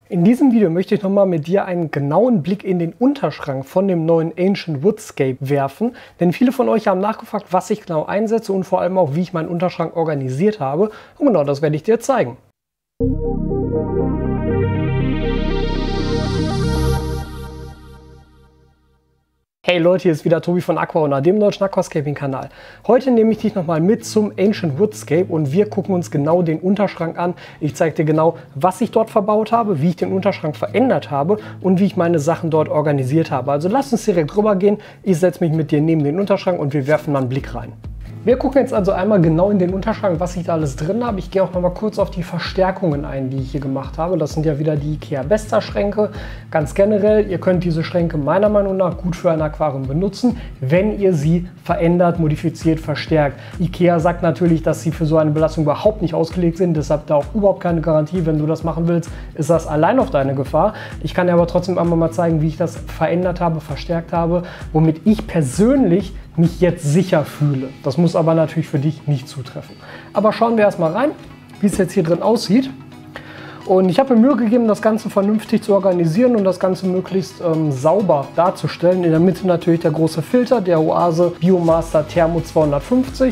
In diesem Video möchte ich nochmal mit dir einen genauen Blick in den Unterschrank von dem neuen Ancient Woodscape werfen. Denn viele von euch haben nachgefragt, was ich genau einsetze und vor allem auch, wie ich meinen Unterschrank organisiert habe. Und genau das werde ich dir zeigen. Hey Leute, hier ist wieder Tobi von Aquaona, dem deutschen Aquascaping-Kanal. Heute nehme ich dich nochmal mit zum Ancient Woodscape und wir gucken uns genau den Unterschrank an. Ich zeige dir genau, was ich dort verbaut habe, wie ich den Unterschrank verändert habe und wie ich meine Sachen dort organisiert habe. Also lass uns direkt rüber gehen. Ich setze mich mit dir neben den Unterschrank und wir werfen mal einen Blick rein. Wir gucken jetzt also einmal genau in den Unterschrank, was ich da alles drin habe. Ich gehe auch noch mal kurz auf die Verstärkungen ein, die ich hier gemacht habe. Das sind ja wieder die IKEA Besta Schränke. Ganz generell, ihr könnt diese Schränke meiner Meinung nach gut für ein Aquarium benutzen, wenn ihr sie verändert, modifiziert, verstärkt. IKEA sagt natürlich, dass sie für so eine Belastung überhaupt nicht ausgelegt sind. Deshalb da auch überhaupt keine Garantie. Wenn du das machen willst, ist das allein auf deine Gefahr. Ich kann dir aber trotzdem einmal mal zeigen, wie ich das verändert habe, verstärkt habe, womit ich persönlich mich jetzt sicher fühle. Das muss aber natürlich für dich nicht zutreffen. Aber schauen wir erstmal rein, wie es jetzt hier drin aussieht. Und ich habe mir Mühe gegeben, das Ganze vernünftig zu organisieren und das Ganze möglichst sauber darzustellen. In der Mitte natürlich der große Filter, der Oase Biomaster Thermo 250.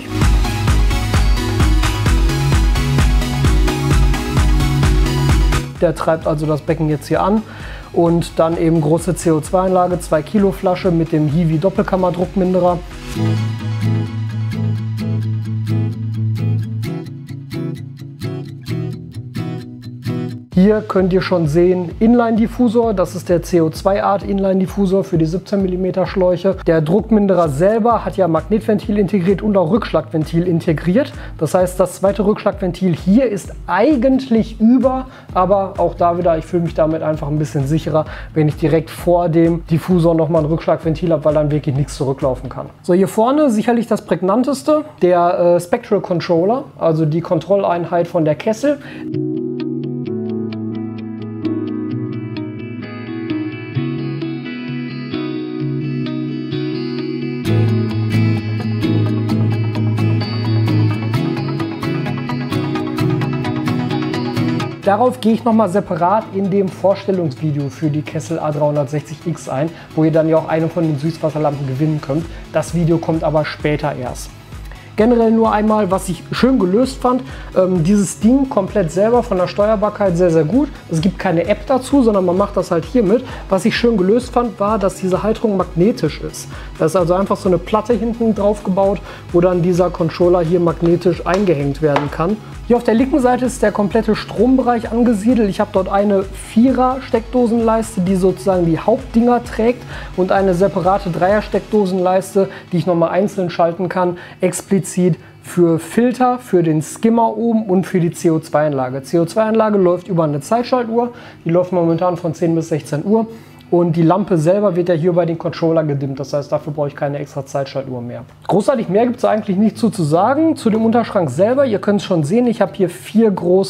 Der treibt also das Becken jetzt hier an. Und dann eben große CO2-Anlage, 2 Kilo Flasche mit dem Hiwi Doppelkammerdruckminderer. Hier könnt ihr schon sehen, Inline-Diffusor, das ist der CO2-Art Inline-Diffusor für die 17 mm Schläuche. Der Druckminderer selber hat ja Magnetventil integriert und auch Rückschlagventil integriert. Das heißt, das zweite Rückschlagventil hier ist eigentlich über, aber auch da wieder, ich fühle mich damit einfach ein bisschen sicherer, wenn ich direkt vor dem Diffusor nochmal ein Rückschlagventil habe, weil dann wirklich nichts zurücklaufen kann. So, hier vorne sicherlich das prägnanteste, der Spectral Controller, also die Kontrolleinheit von der Kessel. Darauf gehe ich nochmal separat in dem Vorstellungsvideo für die Kessel A360X ein, wo ihr dann ja auch eine von den Süßwasserlampen gewinnen könnt. Das Video kommt aber später erst. Generell nur einmal, was ich schön gelöst fand, dieses Ding komplett selber von der Steuerbarkeit sehr, sehr gut. Es gibt keine App dazu, sondern man macht das halt hiermit. Was ich schön gelöst fand, war, dass diese Halterung magnetisch ist. Da ist also einfach so eine Platte hinten drauf gebaut, wo dann dieser Controller hier magnetisch eingehängt werden kann. Hier auf der linken Seite ist der komplette Strombereich angesiedelt. Ich habe dort eine 4er Steckdosenleiste, die sozusagen die Hauptdinger trägt und eine separate 3er Steckdosenleiste, die ich nochmal einzeln schalten kann, explizit für Filter, für den Skimmer oben und für die CO2-Anlage. CO2-Anlage läuft über eine Zeitschaltuhr, die läuft momentan von 10 bis 16 Uhr. Und die Lampe selber wird ja hier bei den Controller gedimmt, das heißt, dafür brauche ich keine extra Zeitschaltuhr mehr. Großartig mehr gibt es eigentlich nicht zu sagen. Zu dem Unterschrank selber, ihr könnt es schon sehen, ich habe hier 4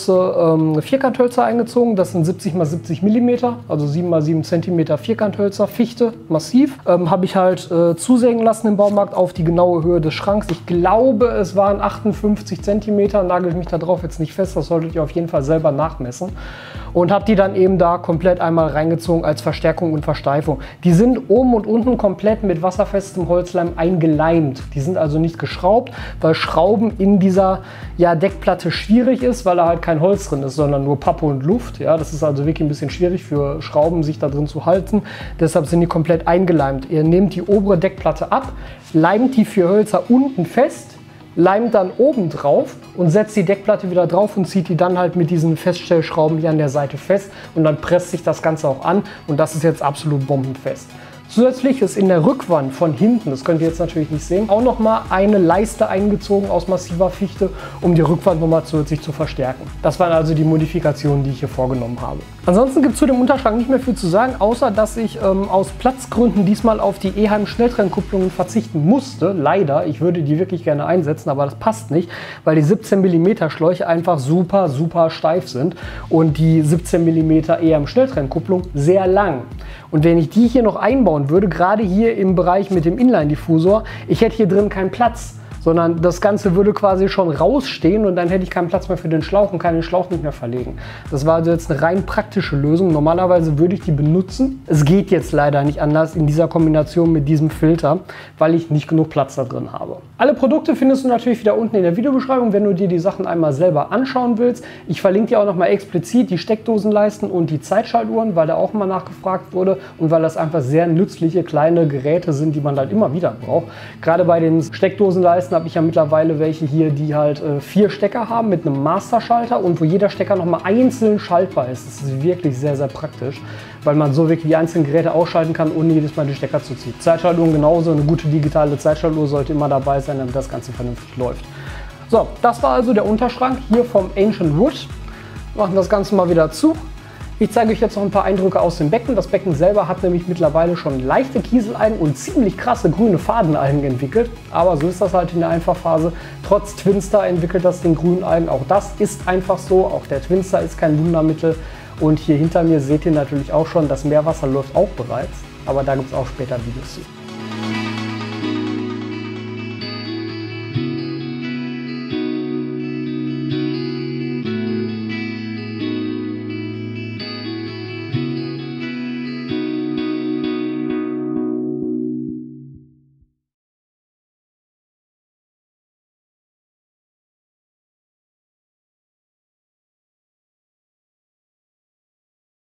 große Vierkanthölzer eingezogen. Das sind 70 x 70 mm, also 7 x 7 cm Vierkanthölzer, Fichte, massiv. Habe ich halt zusägen lassen im Baumarkt auf die genaue Höhe des Schranks. Ich glaube, es waren 58 cm, nagel ich mich da drauf jetzt nicht fest, das solltet ihr auf jeden Fall selber nachmessen. Und habe die dann eben da komplett einmal reingezogen als Verstärkung und Versteifung. Die sind oben und unten komplett mit wasserfestem Holzleim eingeleimt. Die sind also nicht geschraubt, weil Schrauben in dieser Deckplatte schwierig ist, weil da halt kein Holz drin ist, sondern nur Pappe und Luft. Ja, das ist also wirklich ein bisschen schwierig für Schrauben, sich da drin zu halten. Deshalb sind die komplett eingeleimt. Ihr nehmt die obere Deckplatte ab, leimt die 4 Hölzer unten fest, leimt dann oben drauf und setzt die Deckplatte wieder drauf und zieht die dann halt mit diesen Feststellschrauben hier an der Seite fest und dann presst sich das Ganze auch an und das ist jetzt absolut bombenfest. Zusätzlich ist in der Rückwand von hinten, das könnt ihr jetzt natürlich nicht sehen, auch nochmal eine Leiste eingezogen aus massiver Fichte, um die Rückwand nochmal zusätzlich zu verstärken. Das waren also die Modifikationen, die ich hier vorgenommen habe. Ansonsten gibt es zu dem Unterschrank nicht mehr viel zu sagen, außer dass ich aus Platzgründen diesmal auf die Eheim Schnelltrennkupplungen verzichten musste. Leider, ich würde die wirklich gerne einsetzen, aber das passt nicht, weil die 17 mm Schläuche einfach super, super steif sind und die 17 mm Eheim Schnelltrennkupplung sehr lang. Und wenn ich die hier noch einbauen würde, gerade hier im Bereich mit dem Inline-Diffusor, ich hätte hier drin keinen Platz. sondern das Ganze würde quasi schon rausstehen und dann hätte ich keinen Platz mehr für den Schlauch und kann den Schlauch nicht mehr verlegen. Das war also jetzt eine rein praktische Lösung. Normalerweise würde ich die benutzen. Es geht jetzt leider nicht anders in dieser Kombination mit diesem Filter, weil ich nicht genug Platz da drin habe. Alle Produkte findest du natürlich wieder unten in der Videobeschreibung, wenn du dir die Sachen einmal selber anschauen willst. Ich verlinke dir auch nochmal explizit die Steckdosenleisten und die Zeitschaltuhren, weil da auch mal nachgefragt wurde und weil das einfach sehr nützliche kleine Geräte sind, die man halt immer wieder braucht. Gerade bei den Steckdosenleisten habe ich ja mittlerweile welche hier, die halt 4 Stecker haben mit einem Masterschalter und wo jeder Stecker nochmal einzeln schaltbar ist. Das ist wirklich sehr, sehr praktisch, weil man so wirklich die einzelnen Geräte ausschalten kann, ohne jedes Mal die Stecker zu ziehen. Zeitschaltuhren genauso, eine gute digitale Zeitschaltuhr sollte immer dabei sein, damit das Ganze vernünftig läuft. So, das war also der Unterschrank hier vom Ancient Wood. Wir machen das Ganze mal wieder zu. Ich zeige euch jetzt noch ein paar Eindrücke aus dem Becken. Das Becken selber hat nämlich mittlerweile schon leichte Kieselalgen und ziemlich krasse grüne Fadenalgen entwickelt. Aber so ist das halt in der Einfachphase. Trotz Twinstar entwickelt das den grünen Algen. Auch das ist einfach so. Auch der Twinstar ist kein Wundermittel. Und hier hinter mir seht ihr natürlich auch schon, das Meerwasser läuft auch bereits. Aber da gibt es auch später Videos zu.